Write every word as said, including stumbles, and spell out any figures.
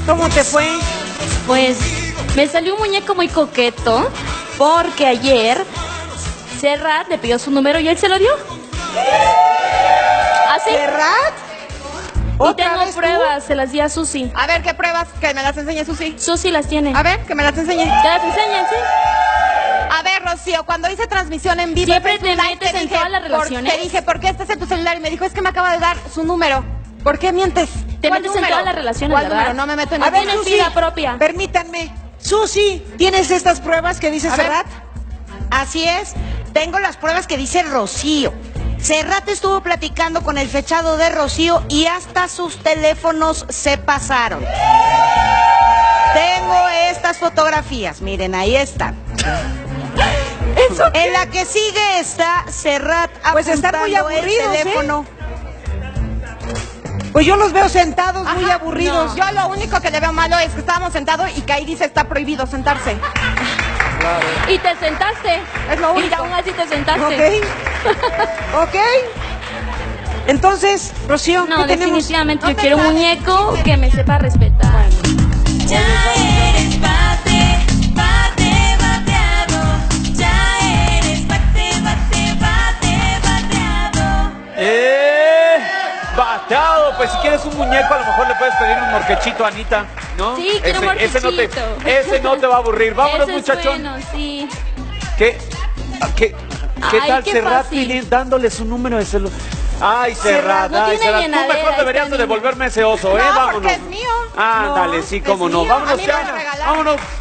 ¿Cómo te fue? Pues me salió un muñeco muy coqueto porque ayer Serrat le pidió su número y él se lo dio. ¿Así? ¿Serrat? Y tengo pruebas, se las di a Susi. A ver, ¿qué pruebas? Que me las enseñe Susi. Susi las tiene. A ver, que me las enseñe. ¿Te las enseñan, sí? A ver, Rocío, cuando hice transmisión en vivo... Siempre Facebook te Live, metes en dije, todas las por- relaciones. Te dije, ¿por qué estás en tu celular? Y me dijo, es que me acaba de dar su número. ¿Por qué mientes? Te ¿Cuál metes en número? todas las relaciones, ¿Cuál ¿verdad? número? No me meto en A ver, Tienes Susi, vida propia. permítanme. Susi, ¿tienes estas pruebas que dice A ver. Serrat? Así es, tengo las pruebas que dice Rocío. Serrat estuvo platicando con el fechado de Rocío y hasta sus teléfonos se pasaron. Tengo estas fotografías, miren, ahí están. En la que sigue está Serrat Pues están muy apuntando el aburridos, ¿eh? teléfono. Pues yo los veo sentados, muy Ajá, aburridos. no. Yo lo único que le veo malo es que estábamos sentados y que ahí dice está prohibido sentarse. Y te sentaste. Es lo Y único. aún así te sentaste. Ok. Ok. Entonces, Rocío, No, ¿qué tenemos? definitivamente No yo te quiero un sabes, muñeco dice. que me sepa respetar. Ya eres bate, bate, bateado. Ya eres bate, bate, bate, bateado. ¡Eh! Bateado. Pues si quieres un muñeco, a lo mejor le puedes pedir un morquechito a Anita, ¿no? Sí, quiero un ese, ese no te, morquechito. ese no te va a aburrir. Vámonos, Ese es muchachón. bueno, sí. ¿Qué? ¿Qué? ¿Qué Ay, tal qué Serrat fácil. pidi- dándole su número de celular? Ay, Serrat, no ay, tiene Serrat. Tú llenadera, mejor deberías está de bien. devolverme ese oso, ¿eh? No, Vámonos. porque es mío. Ándale, No, sí, es cómo no. mío. Vámonos, A mí me lo Chana. regalaron. Vámonos.